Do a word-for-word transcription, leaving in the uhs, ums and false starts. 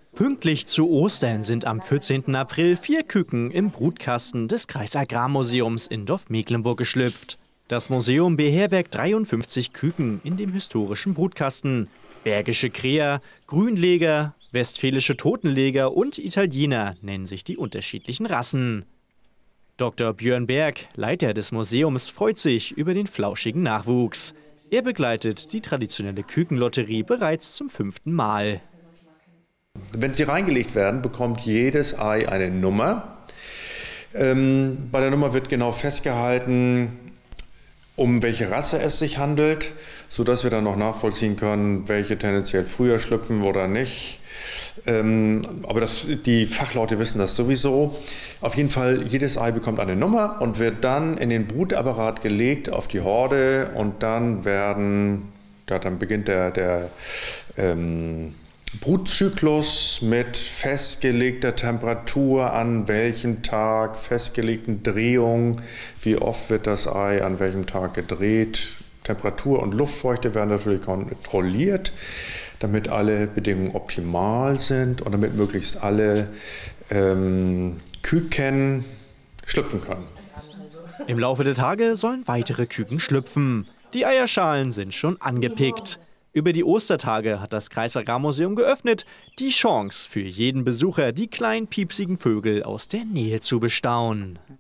Pünktlich zu Ostern sind am vierzehnten April vier Küken im Brutkasten des Kreisagrarmuseums in Dorf-Mecklenburg geschlüpft. Das Museum beherbergt dreiundfünfzig Küken in dem historischen Brutkasten. Bergische Kräher, Grünleger, westfälische Totenleger und Italiener nennen sich die unterschiedlichen Rassen. Doktor Björn Berg, Leiter des Museums, freut sich über den flauschigen Nachwuchs. Er begleitet die traditionelle Kükenlotterie bereits zum fünften Mal. Wenn sie reingelegt werden, bekommt jedes Ei eine Nummer. Ähm, bei der Nummer wird genau festgehalten, um welche Rasse es sich handelt, sodass wir dann noch nachvollziehen können, welche tendenziell früher schlüpfen oder nicht. Ähm, aber das, die Fachleute wissen das sowieso. Auf jeden Fall, jedes Ei bekommt eine Nummer und wird dann in den Brutapparat gelegt auf die Horde und dann werden, ja, dann beginnt der, der ähm, Brutzyklus mit festgelegter Temperatur, an welchem Tag, festgelegten Drehungen, wie oft wird das Ei an welchem Tag gedreht. Temperatur und Luftfeuchte werden natürlich kontrolliert, damit alle Bedingungen optimal sind und damit möglichst alle ähm, Küken schlüpfen können. Im Laufe der Tage sollen weitere Küken schlüpfen. Die Eierschalen sind schon angepickt. Über die Ostertage hat das Kreisagrarmuseum geöffnet, die Chance für jeden Besucher, die kleinen piepsigen Vögel aus der Nähe zu bestaunen.